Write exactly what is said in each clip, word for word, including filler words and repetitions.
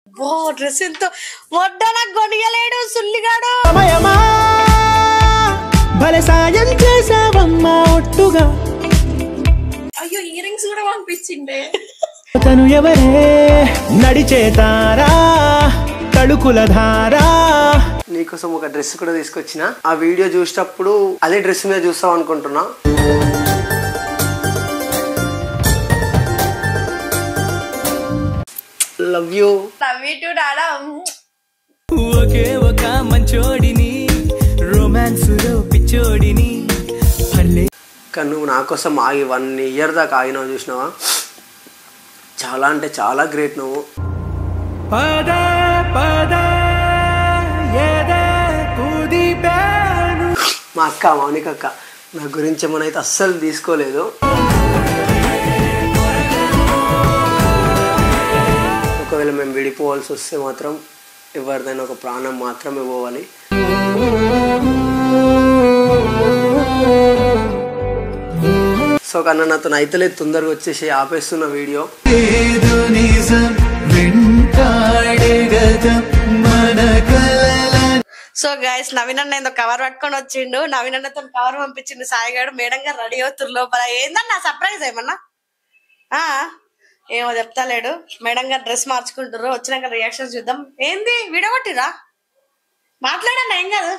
బో డ్రెస్ ఎంతో వడ్డన గొనియలేడు సుల్లిగాడు భలే సాయం చేసావమ్మా ఒట్టుగా. అయ్యో ఇయర్ రింగ్స్ కూడా పంపించిండే. తను ఎవరే నడిచే తారా తడుకుల ధారా. నీకోసం ఒక డ్రెస్ కూడా తీసుకొచ్చిన. ఆ వీడియో చూసేటప్పుడు అదే డ్రెస్ మీద చూస్తావు అనుకుంటున్నా. Love you. Love you too డాడా. ఒకే ఒక మంచోడిని రొమాన్స్ లో పిచ్చోడిని. కానీ నువ్వు నా కోసం ఆగి వన్ ఇయర్ దాకా ఆగినావు చూసినావా. చాలా అంటే చాలా గ్రేట్ నువ్వు. మా అక్క మౌనిక అక్క నా గురించి ఏమైనా అయితే అస్సలు తీసుకోలేదు. ఒకవేళ మేము విడిపోవాల్సి వస్తే మాత్రం ఎవరిదైనా ఒక ప్రాణం మాత్రమే పోవాలి. సో కన్నా నాతో అయితలేదు, తొందరగా వచ్చేసి ఆపేస్తున్న వీడియో. సో గైస్ నవీన్ అన్న ఏదో కవర్ పట్టుకొని వచ్చిండు. నవీన్ అన్నతో కవర్ పంపించిండు సాయిగాడు. మేడం గారు రెడీ అవుతున్నారు లోపల. ఏందన్నా సర్ప్రైజ్ ఏమన్నా? ఆ ఏమో చెప్తాలేడు. మేడం గారు డ్రెస్ మార్చుకుంటారు. వచ్చినాక రియాక్షన్స్ చూద్దాం. ఏంది వీడియో కొట్టిరా? మాట్లాడన్నా ఏం కాదు.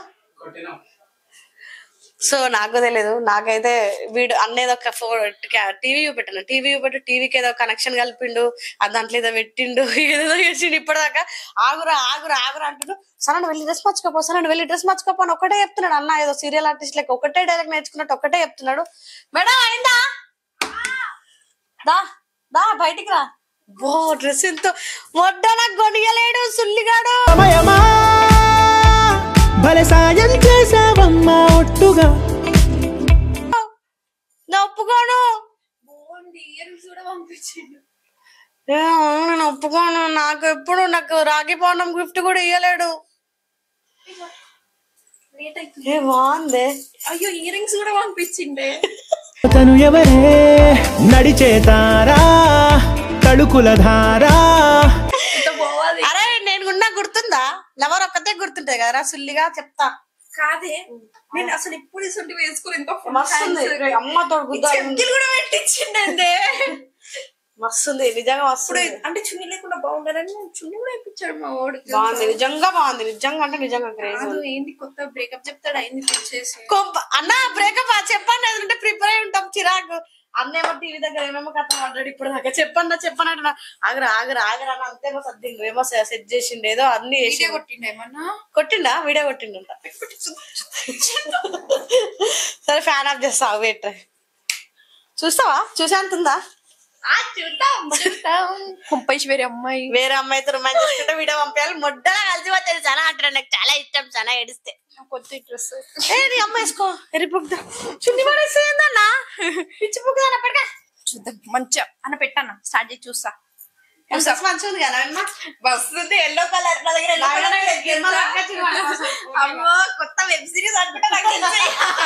సో నాకు తెలియదు. నాకైతే వీడు అన్నేదో ఒక ఫోన్ టీవీ చూపెట్టాను. టీవీ చూపెట్టి టీవీకి ఏదో కనెక్షన్ కలిపిండు. అది దాంట్లో ఏదో పెట్టిండు, ఏదో చేసిండు. ఇప్పటిదాకా ఆగురా ఆగురా ఆగురా అంటుండు. సరే వెళ్ళి డ్రెస్ మార్చుకోపో, సరే వెళ్ళి డ్రెస్ మార్చుకోపో అని ఒకటే చెప్తున్నాడు. అన్న ఏదో సీరియల్ ఆర్టిస్ట్ లెక్క ఒకటే డైలాగ్ నేర్చుకున్నట్టు ఒకటే చెప్తున్నాడు. మేడం అయిందా? దా దా బయటికి రా. బో డ్రెస్ ఎంతో వడ్డన గొనియలేడు సుల్లిగాడు. భలే సాయం చేసావమ్మా ఒట్టుగా. నా ఒప్పుకోను. ఇయర్ రింగ్స్ కూడా పంపించిండు. నేను ఒప్పుకోను. నాకు ఎప్పుడు నాకు రాఖీ పౌర్ణం గిఫ్ట్ కూడా ఇయ్యలేడు. ఏ బాగుంది. అయ్యో ఇయర్ రింగ్స్ కూడా పంపించిండే. తను ఎవరే నడిచే తారా తడుకుల ధారా. అరే నేను ఉన్నా గుర్తుందా? లవర్ ఒక్కతే గుర్తుంటాయి కదరా సుల్లిగా. చెప్తా కాదే నేను అసలు ఇప్పుడు ఇసొంటి వేసుకోలేదు. ఇంకా మస్తుంది. అమ్మతో చెక్కలు కూడా పెట్టించిండే. మస్తుంది నిజంగా వస్తుంది. అంటే చున్నీ లేకుండా బాగుండాలని చున్నీ కూడా వేయించాడు మా వాడు. బాగుంది నిజంగా బాగుంది. నిజంగా అంటే నిజంగా క్రేజ్. ఏంటి కొత్త బ్రేకప్ చెప్తాడు అయింది తెచ్చేసి. అన్న బ్రేకప్ చెప్పండి. ఎదురుంటే ప్రిపేర్ అయి ఉంటాం. చిరాకు అన్నేమో టీవీ దగ్గర ఏమేమో కథ మాట్లాడు. ఇప్పుడు దాకా చెప్పన్నా చెప్పనంటున్నా. ఆగరా ఆగరా ఆగరా అని అంతేమో సర్దిండు. ఏమో సెట్ చేసిండు. ఏదో అన్ని వేసి కొట్టిండు. ఏమన్నా కొట్టిండా? వీడియో కొట్టిండంట. సరే ఫ్యాన్ ఆఫ్ చేస్తా. వెయిట్ చూస్తావా? చూసేంతుందా? చూద్దాం చూద్దాం. పంపేసి వేరే అమ్మాయి వేరే అమ్మాయితో రొమాన్స్ చేసుకుంటే వీడియో పంపించాలి. మొడ్డలా కలిసి వచ్చేది చాలా అంటాడు. నాకు చాలా ఇష్టం. చాలా ఏడిస్తే కొత్త డ్రెస్ ఏ నీ అమ్మ వేసుకో. ఎరిపుగ్దా చున్ని పడేసేందన్నా. పిచ్చి పుగ్గుదా పడగా. చూద్దాం మంచిగా అన్న పెట్టాను. స్టార్ట్ చేసి చూస్తా. మంచిగా ఉంది కదా అన్న. వస్తుంది ఎల్లో కలర్. నా దగ్గర అమ్మో కొత్త వెబ్ సిరీస్ అనుకుంటా. నాకు తెలిసి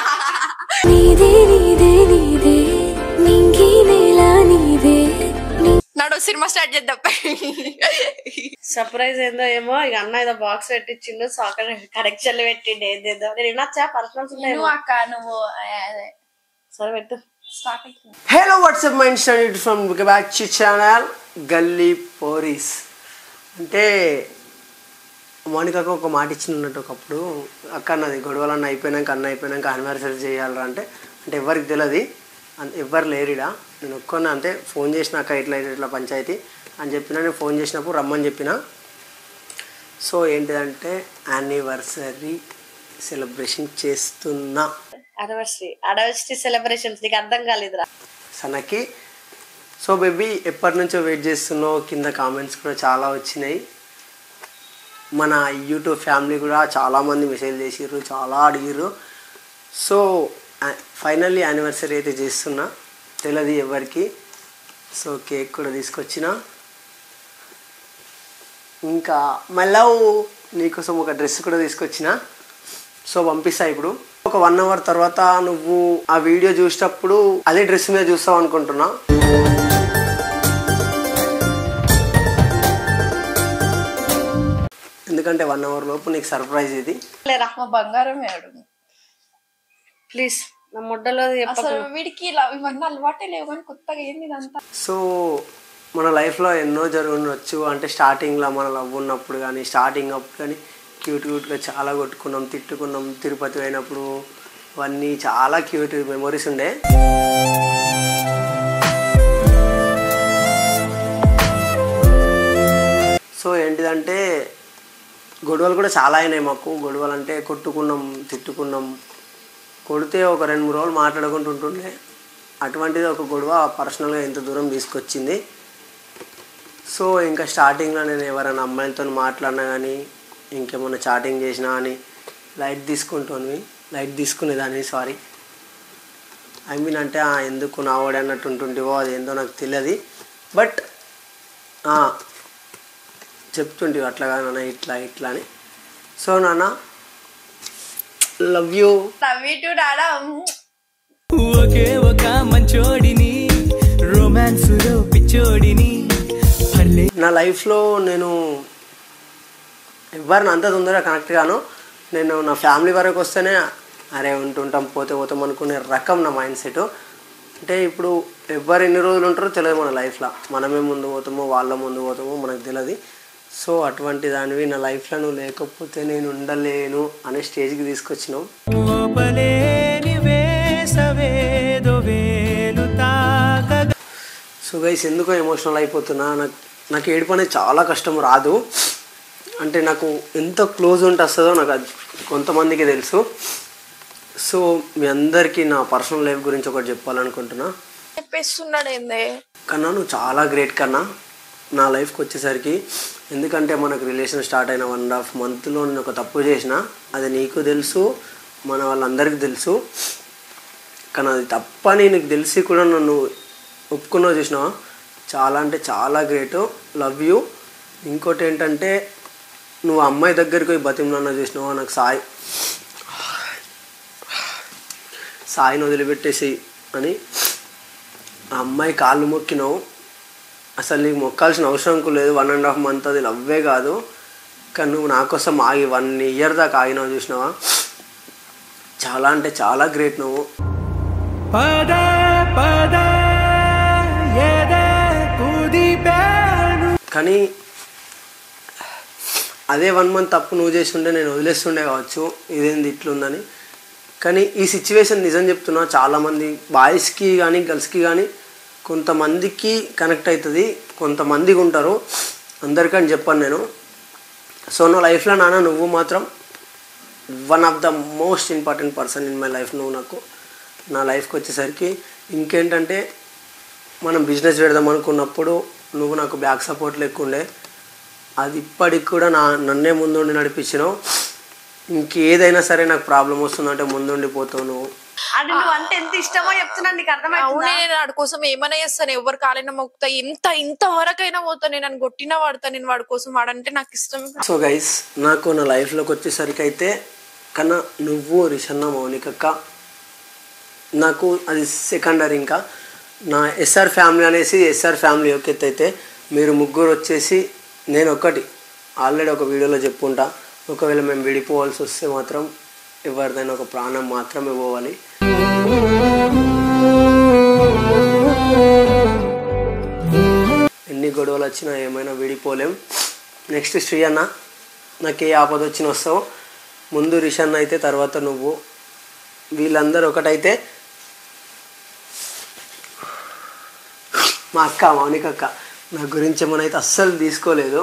నాడు సినిమా స్టార్ట్ చేద్దాం. సర్ప్రైజ్ ఏందో ఏమో. ఇక అన్న ఏదో బాక్స్ పెట్టించిండు. సాకర్ కరెక్షన్లు పెట్టిండు. ఏందేదో నేను వినొచ్చా? పర్సనల్స్ ఉన్నాయి అక్క నువ్వు. సరే పెట్టు. Start. Hello what's up my study from back to channel Galli Poris. అంటే మౌనికకు ఒక మాట ఇచ్చినట్టు ఒకప్పుడు. అక్క అన్నది గొడవలన్న అయిపోయినాక అన్న అయిపోయినాక యానివర్సరీ చేయాలరా అంటే అంటే ఎవరికి తెలియదు, ఎవ్వరు లేరిడా. నేను ఒక్కనే అంతే ఫోన్ చేసినాక ఇట్లా ఇట్లా పంచాయతీ అని చెప్పిన. నేను ఫోన్ చేసినప్పుడు రమ్మని చెప్పిన. సో ఏంటిదంటే యానివర్సరీ సెలబ్రేషన్ చేస్తున్నా. యానివర్సరీ యానివర్సరీ సెలబ్రేషన్స్ నీకు అర్థం కాలేదురా సనకి. సో బేబీ ఎప్పటి నుంచో వెయిట్ చేస్తున్నావు. కింద కామెంట్స్ కూడా చాలా వచ్చినాయి. మన యూట్యూబ్ ఫ్యామిలీ కూడా చాలామంది మెసేజ్ చేసిర్రు, చాలా అడిగిర్రు. సో ఫైనల్లీ యానివర్సరీ అయితే చేస్తున్నా. తెలియదు ఎవరికి. సో కేక్ కూడా తీసుకొచ్చిన. ఇంకా మళ్ళీ నీకోసం ఒక డ్రెస్ కూడా తీసుకొచ్చిన. సో పంపిస్తా ఇప్పుడు. ఒక వన్ అవర్ తర్వాత నువ్వు ఆ వీడియో చూసేటప్పుడు అదే డ్రెస్ మీద చూస్తావు అనుకుంటున్నా. ఎందుకంటే వన్ అవర్ లోపు నీకు సర్ప్రైజ్ ఇది. లేరా మా బంగారం ఏడు ప్లీజ్ నా ముడ్డలో అసలు వీడికి ఇలా ఇవన్నీ అలవాటే లేవు కానీ కొత్తగా ఏంది ఇదంతా. సో మన లైఫ్లో ఎన్నో జరుగుండొచ్చు. అంటే స్టార్టింగ్లో మన లవ్ ఉన్నప్పుడు కానీ స్టార్టింగ్ అప్పుడు కానీ క్యూట్ క్యూట్గా చాలా కొట్టుకున్నాం, తిట్టుకున్నాం. తిరుపతి అయినప్పుడు అవన్నీ చాలా క్యూట్ మెమొరీస్ ఉండే. సో ఏంటిదంటే గొడవలు కూడా చాలా అయినాయి మాకు. గొడవలు అంటే కొట్టుకున్నాం, తిట్టుకున్నాం. కొడితే ఒక రెండు మూడు రోజులు మాట్లాడుకుంటూ ఉంటుండే. అటువంటిది ఒక గొడవ పర్సనల్గా ఇంత దూరం తీసుకొచ్చింది. సో ఇంకా స్టార్టింగ్లో నేను ఎవరైనా అమ్మాయిలతో మాట్లాడినా కానీ ఇంకేమన్నా చాటింగ్ చేసినా కానీ లైట్ తీసుకుంటుంది లైట్ తీసుకునేదాన్ని సారీ ఐ మీన్ అంటే ఎందుకు నా వాడే అన్నట్టు ఉంటుంటివో అది ఏందో నాకు తెలియదు. బట్ చెప్తుంటివి అట్లా నాన్న ఇట్లా ఇట్లా అని. సో నాన్న love you. Love you too డాడా. ఒకే ఒక మంచోడిని రొమాన్స్ లో పిచ్చోడిని. నా లైఫ్లో నేను ఎవరిని అంత తొందరగా కనెక్ట్ గాను. నేను నా ఫ్యామిలీ వరకు వస్తేనే అరే ఉంటుంటాం పోతే పోతాం అనుకునే రకం నా మైండ్ సెట్. అంటే ఇప్పుడు ఎవరు ఎన్ని రోజులు ఉంటారో తెలియదు మన లైఫ్లో. మనమే ముందు పోతామో వాళ్ళ ముందు పోతామో మనకు తెలియదు. సో అటువంటి దానివి నా లైఫ్లో నువ్వు లేకపోతే నేను ఉండలేను అనే స్టేజ్కి తీసుకొచ్చినావు. సో గైస్ ఎందుకో ఎమోషనల్ అయిపోతున్నా. నాకు నాకు ఏడుపు అనేది చాలా కష్టం రాదు. అంటే నాకు ఎంత క్లోజ్ ఉంటే వస్తుందో నాకు అది కొంతమందికి తెలుసు. సో మీ అందరికీ నా పర్సనల్ లైఫ్ గురించి ఒకటి చెప్పాలనుకుంటున్నా. చెప్పేస్తున్నాడు ఏందే కన్నా నువ్వు చాలా గ్రేట్ కన్నా నా లైఫ్కి వచ్చేసరికి. ఎందుకంటే మనకు రిలేషన్ స్టార్ట్ అయిన వన్ అండ్ హాఫ్ మంత్లో నేను ఒక తప్పు చేసిన. అది నీకు తెలుసు, మన వాళ్ళందరికీ తెలుసు. కానీ అది తప్పని నీకు తెలిసి కూడా నన్ను ఒప్పుకున్నావు చూసినావా, చాలా అంటే చాలా గ్రేట్. Love you. ఇంకోటి ఏంటంటే నువ్వు అమ్మాయి దగ్గరికి పోయి బతిమలన్నా చూసినావా, నాకు సాయి సాయిని వదిలిపెట్టేసి అని ఆ అమ్మాయి కాళ్ళు మొక్కినావు. అసలు నీకు మొక్కాల్సిన అవసరం లేదు. వన్ అండ్ హాఫ్ మంత్ అది లవ్వే కాదు. కానీ నువ్వు నా కోసం ఆగి వన్ ఇయర్ దాకా ఆగినావు చూసినావా, చాలా అంటే చాలా గ్రేట్ నువ్వు. కానీ అదే వన్ మంత్ తప్పు నువ్వు చేస్తుండే నేను వదిలేస్తుండే కావచ్చు, ఇదేంది ఇట్లుందని. కానీ ఈ సిచ్యువేషన్ నిజం చెప్తున్నా చాలామంది బాయ్స్కి కానీ గర్ల్స్కి కానీ కొంతమందికి కనెక్ట్ అవుతుంది, కొంతమందికి ఉంటారు, అందరికని చెప్పాను నేను. సో నా లైఫ్లో నాన్న నువ్వు మాత్రం one of the most important person in my life. నువ్వు నాకు నా లైఫ్కి వచ్చేసరికి ఇంకేంటంటే మనం బిజినెస్ పెడదాం అనుకున్నప్పుడు నువ్వు నాకు బ్యాక్ సపోర్ట్ లేకుండే. అది ఇప్పటికి కూడా నా నన్నే ముందుండి నడిపించినావు. ఇంకేదైనా సరే నాకు ప్రాబ్లం వస్తుందంటే ముందుండిపోతావు నువ్వు. అంటే నువ్వు అంటే ఎంత ఇష్టమో చెప్తున్నాను, నీకు అర్థమైంది. అవునే నేను వాడి కోసం ఏమైనా చేస్తాను, ఎవరు కాలైనా మొక్కుతా, ఎంత ఇంత వరకైనా పోతా, నేను నన్ను కొట్టినా వాడతా, నేను వాడి కోసం వాడంటే నాకు ఇష్టం. సో గైస్ నాకు నా లైఫ్లోకి వచ్చేసరికి అయితే కన్నా నువ్వు రిషన్న మౌనికక్క నాకు అది సెకండరీ. ఇంకా నా ఎస్ఆర్ ఫ్యామిలీ అనేసి ఎస్ఆర్ ఫ్యామిలీ ఒక ఎత్తు అయితే మీరు ముగ్గురు వచ్చేసి నేను ఒక్కటి ఆల్రెడీ ఒక వీడియోలో చెప్పుకుంటా. ఒకవేళ మేము విడిపోవాల్సి వస్తే మాత్రం ఎవరిదైనా ఒక ప్రాణం మాత్రమే పోవాలి. ఎన్ని గొడవలు వచ్చినా ఏమైనా విడిపోలేం. నెక్స్ట్ శ్రీ అన్న, నాకు ఏ ఆపద వచ్చినా వస్తావు. ముందు రిషన్న అయితే తర్వాత నువ్వు, వీళ్ళందరూ ఒకటైతే మా అక్క మౌనికక్క నా గురించి ఏమైనా అస్సలు తీసుకోలేదు.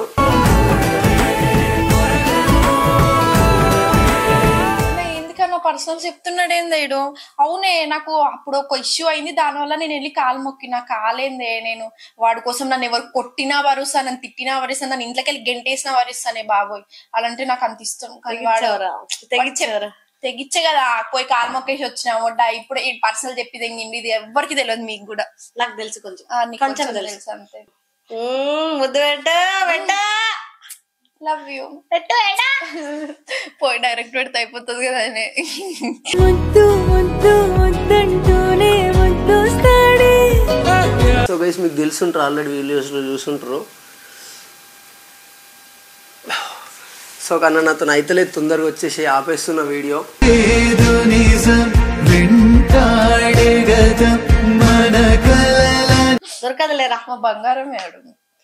ఎందుకన్నా పర్సనల్ చెప్తున్నాడు ఏందేడు. అవునే నాకు అప్పుడు ఒక ఇష్యూ అయింది, దానివల్ల నేను వెళ్ళి కాలు మొక్కినా, కాలేందే నేను వాడి కోసం నన్ను ఎవరు కొట్టినా వరుసా, నన్ను తిట్టినా వరుసా, నన్ను ఇంట్లోకి వెళ్ళి గెంటేసినా వరుస్తానే బాబోయ్. అలాంటే నాకు అంత ఇష్టం. తెగించారు తెగిచ్చే కదా పోయి కాలు మొక్కేసి వచ్చినా వడ్డ. ఇప్పుడు ఈ పర్సనల్ చెప్పి తెంగిండి, ఇది ఎవరికి తెలియదు, మీకు కూడా. నాకు తెలుసు కొంచెం కొంచెం తెలుసు అంతే. ముద్దు పెట్ట పెట్ట లవ్ యూ పెట్టు పోయి డైరెక్ట్ పెడితే అయిపోతుంది కదా. సో గైస్ మీకు తెలుసుంటారు, ఆల్రెడీ వీడియోస్లో చూసుంటారు. సో కన్నా నాతో అయితలేదు, తొందరగా వచ్చేసి ఆపేస్తున్న వీడియో. దొరకదులేరా మా బంగారం ఏడు.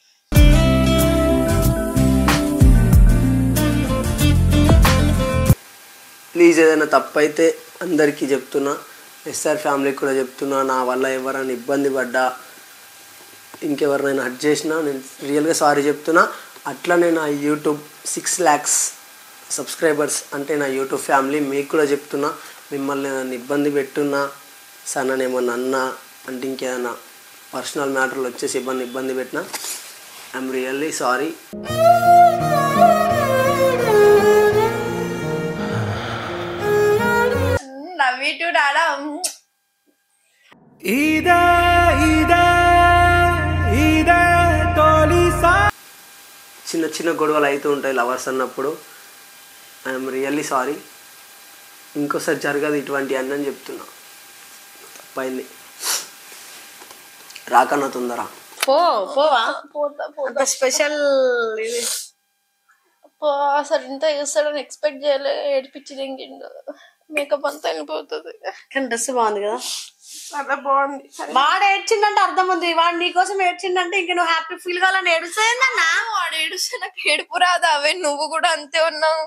ప్లీజ్ ఏదైనా తప్పైతే అందరికీ చెప్తున్నా, ఎస్ఆర్ ఫ్యామిలీకి కూడా చెప్తున్నా. నా వల్ల ఎవరైనా ఇబ్బంది పడ్డా, ఇంకెవరినైనా హర్ట్ చేసినా నేను రియల్గా సారీ చెప్తున్నా. అట్లనే నా యూట్యూబ్ సిక్స్ ల్యాక్స్ సబ్స్క్రైబర్స్ అంటే నా యూట్యూబ్ ఫ్యామిలీ, మీకు కూడా చెప్తున్నా. మిమ్మల్ని నన్ను ఇబ్బంది పెట్టున్నా, సన్నని ఏమన్నా అన్నా అంటే ఇంకేదైనా పర్సనల్ మ్యాటర్లు వచ్చేసి ఇబ్బంది ఇబ్బంది పెట్టినా ఐఎమ్ రియల్లీ సారీ. నవ్విటు డాడా ఇదా ఇదా ఇదా తొలిసా. చిన్న చిన్న గొడవలు అవుతూ ఉంటాయి లవర్స్ అన్నప్పుడు. I'm really sorry. ఇంకోసారి జరగదు ఇటువంటి అన్నీ అని చెప్తున్నా. తప్పైంది. రాకన్నా తొందర పో పోవా పోతా పోతా. అంత స్పెషల్ ఇది పో, అసలు ఇంత చేస్తాడని ఎక్స్పెక్ట్ చేయలే. ఏడిపించి దింగిండు, మేకప్ అంతా వెళ్ళిపోతుంది. కానీ డ్రెస్ బాగుంది కదా, చాలా బాగుంది. వాడు ఏడ్చిండంటే అర్థం ఉంది. వాడు నీకోసం ఏడ్చిండంటే ఇంక నువ్వు హ్యాపీ ఫీల్ కావాలని ఏడుస్తాయిందన్నా. వాడు ఏడుస్తే నాకు ఏడుపు రాదు. అవే నువ్వు కూడా అంతే ఉన్నావు.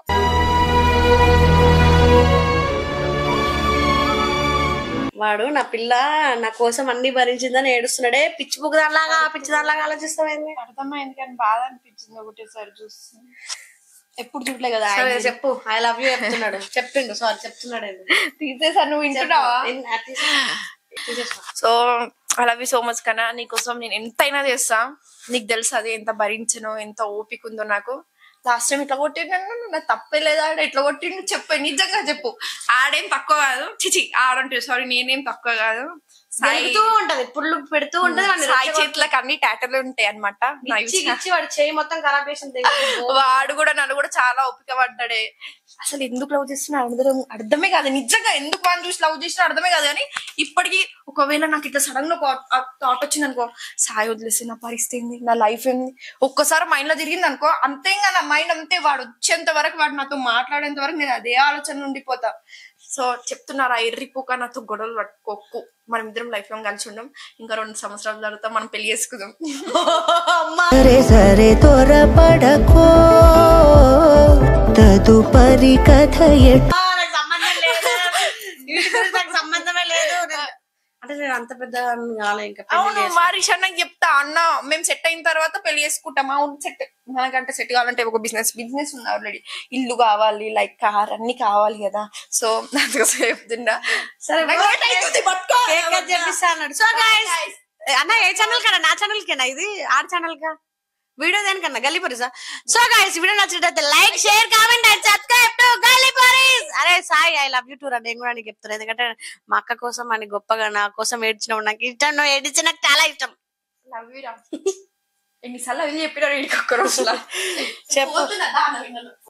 వాడు నా పిల్ల నా కోసం అన్ని భరించిందని ఏడుస్తున్నాడే. పిచ్చి బుక్ దానిలాగా పిచ్చి దానిలాగా ఆలోచిస్తామైంది. అర్థమైంది కానీ బాధ అనిపించింది ఒకటేసారి చూస్తే. ఎప్పుడు చూడలే కదా. సరే చెప్పు, ఐ లవ్ యూ చెప్తున్నాడు. చెప్పిండు సారీ చెప్తున్నాడు. తీసేసాను, నువ్వు వింటున్నావా? తీసేసా. So I love you so much కన్నా. నీకోసం నేను ఎంతైనా చేస్తా. నీకు తెలుసు అది ఎంత భరించను, ఎంత ఓపిక ఉందో నాకు. లాస్ట్ టైం ఇట్లా కొట్టిండు, నాకు తప్పే లేదా? ఆడ ఎట్లా కొట్టిండు చెప్పు, నిజంగా చెప్పు. ఆడేం తక్కువ కాదు, చిచి ఆడంటే సారీ నేనేం తక్కువ కాదు. పెడుతూ ఉంటది, పుల్లు పెడుతూ ఉంటది. సాయి చేతులకు అన్ని టాటర్లు ఉంటాయి అనమాట. వాడు చేయి మొత్తం ఖరాబ్ చేసింది. వాడు కూడా నన్ను కూడా చాలా ఓపిక పడ్డాడే. అసలు ఎందుకు లవ్ చేస్తున్నా అందరం అర్థమే కాదు. నిజంగా ఎందుకు వాడిని చూసి లవ్ చేసినా అర్థమే కాదు. కానీ ఇప్పటికీ ఒకవేళ నాకు ఇట్లా సడన్ గా థాట్ వచ్చింది అనుకో, సాయి వదిలేసి నా పరిస్థితి ఏంది, నా లైఫ్ ఏంది, ఒక్కసారి మైండ్ లో తిరిగింది అనుకో, అంతేగా నా మైండ్ అంతే. వాడు వచ్చేంత వరకు, వాడు నాతో మాట్లాడేంత వరకు నేను అదే ఆలోచన ఉండిపోతా. సో చెప్తున్నారా, ఎర్రిపోక నాతో గొడవలు పట్టుకోకు. మనం ఇద్దరం లైఫ్ లాంగ్ కలిసి ఉండం. ఇంకా రెండు సంవత్సరాల తర్వాత మనం పెళ్లి చేసుకుందాం. సరే సరే త్వరపడకో, తదుపరి కథ సంబంధం లేదు, నాకు సంబంధమే లేదు అంటే నేను అంత పెద్ద కాలే. ఇంకా అవును, మా రిషన్నకి చెప్తా, అన్న మేము సెట్ అయిన తర్వాత పెళ్లి చేసుకుంటాం. అవును సెట్, మనకంటే సెట్ కావాలంటే ఒక బిజినెస్ బిజినెస్ ఉంది ఆల్రెడీ. ఇల్లు కావాలి, లైక్ కార్ అన్ని కావాలి కదా. సో అందుకోసం చెప్తుండా. సరే చెప్పిస్తా అన్నాడు. సో గైస్ అన్న ఏ ఛానల్ కన్నా, నా ఛానల్ కేనా ఇది, ఆర్ ఛానల్ కా వీడియో దేనికన్నా గల్లీపరీసా. సో గైస్ వీడియో నచ్చినట్లయితే like share comment and subscribe to గల్లీపరీస్. అరే Sai I love you too రా, నేను కూడా నీకు చెప్తున్నా. ఎందుకంటే మా అక్క కోసం అని గొప్పగా నా కోసం ఏడ్చినావు. నాకు ఇష్టం, నువ్వు ఏడిచి నాకు చాలా ఇష్టం. లవ్ యూ రా. ఎన్నిసార్లు అది చెప్పినా ఒక్క రోజులా చెప్పు.